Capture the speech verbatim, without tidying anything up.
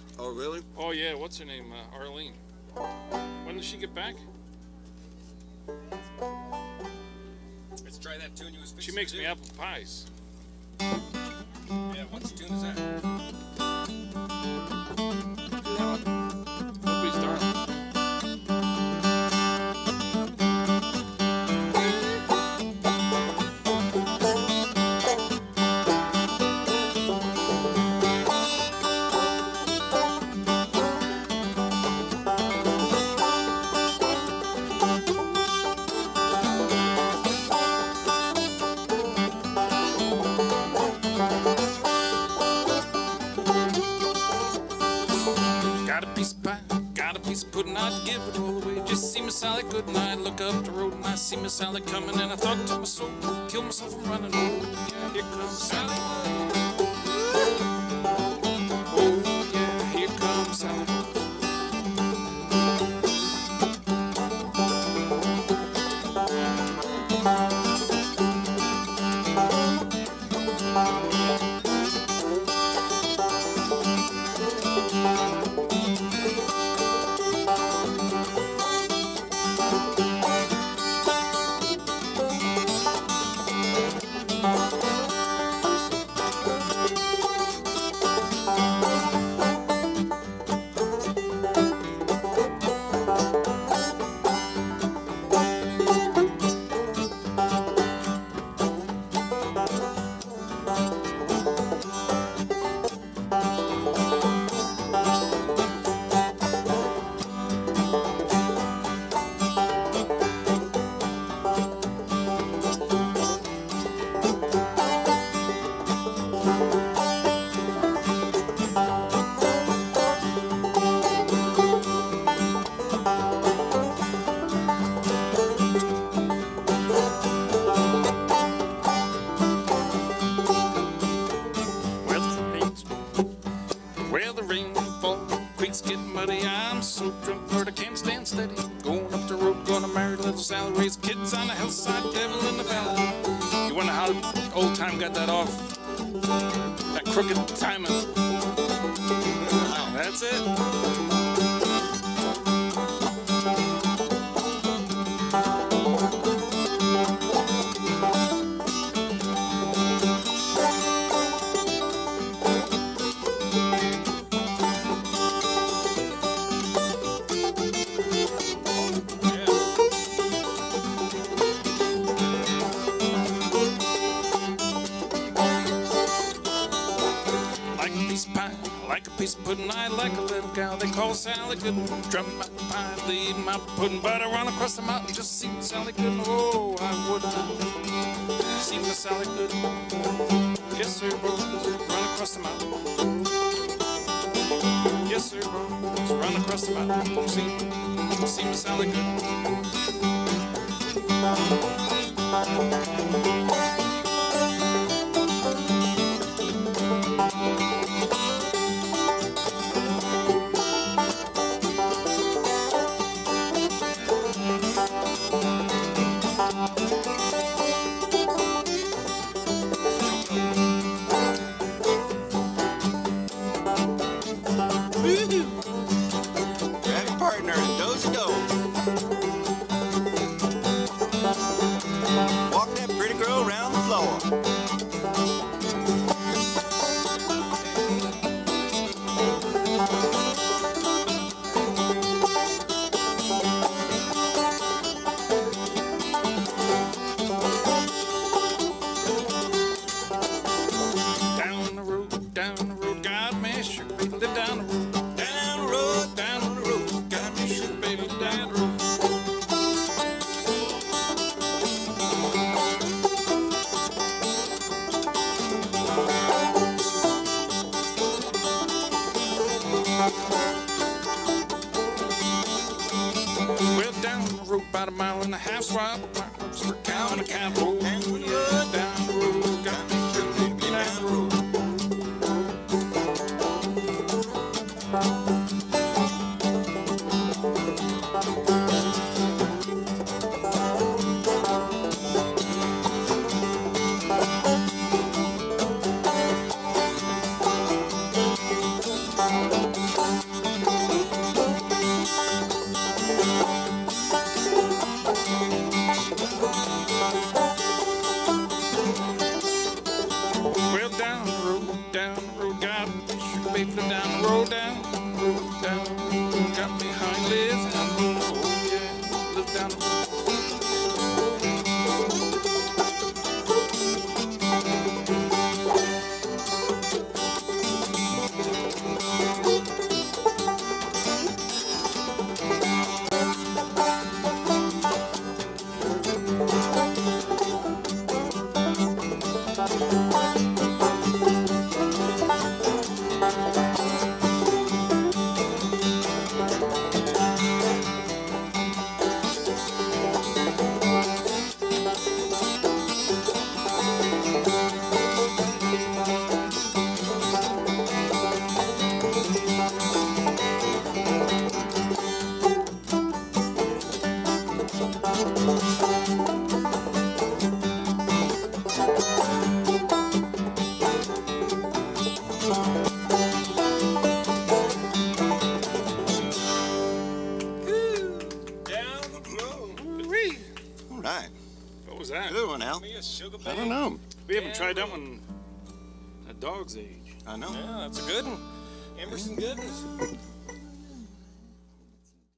Oh, really? Oh, yeah. What's her name? Uh, Arlene. When does she get back? Let's try that tune you was fixing She makes to me do. apple pies. Yeah, what tune is that? Do that one. Nobody's darling. Got a piece of pie, got a piece of pudding, I'd give it all away. Just see Miss Sally good and I look up the road and I see Miss Sally coming and I thought to myself, kill myself from running. Oh, yeah, here comes Sally. Oh, yeah, here comes Sally. Well, the rain's well, the rain falls, creeks get muddy. I'm so drunk, Lord, I can't stand steady. Going up the road, gonna marry little Sally, raise kids on the hillside, devil in the valley. You wonder how old time got that off? That crooked timing. That's it. Like a piece of pie, like a piece of pudding, I like a little gal they call Sally Gooden. Drum my pie, they eat my pudding, but I run across the mountain just to see Miss Sally Gooden. Oh, I would see Miss Sally Gooden. Yes, sir, bro, run across the mountain. Yes, sir, bro, run across the mountain. See, see Miss Sally Gooden. Woo-hoo. Grab your partner and dozy-do. Walk that pretty girl around the floor. Down the road, down the road, God man, sure baby, live down the road. Down the road, down the road, God man, sure baby, live down the road. Well, down the road, about a mile and a half, swap my horse for a cow and a cowboy. Down the road, down the road, God man, sure baby, down the road. What was that? Good one, Al. Me a sugar I babe. don't know. We haven't Yeah, tried that bro. one at dog's age. I know. Yeah, that's a good one. Emerson Goodness.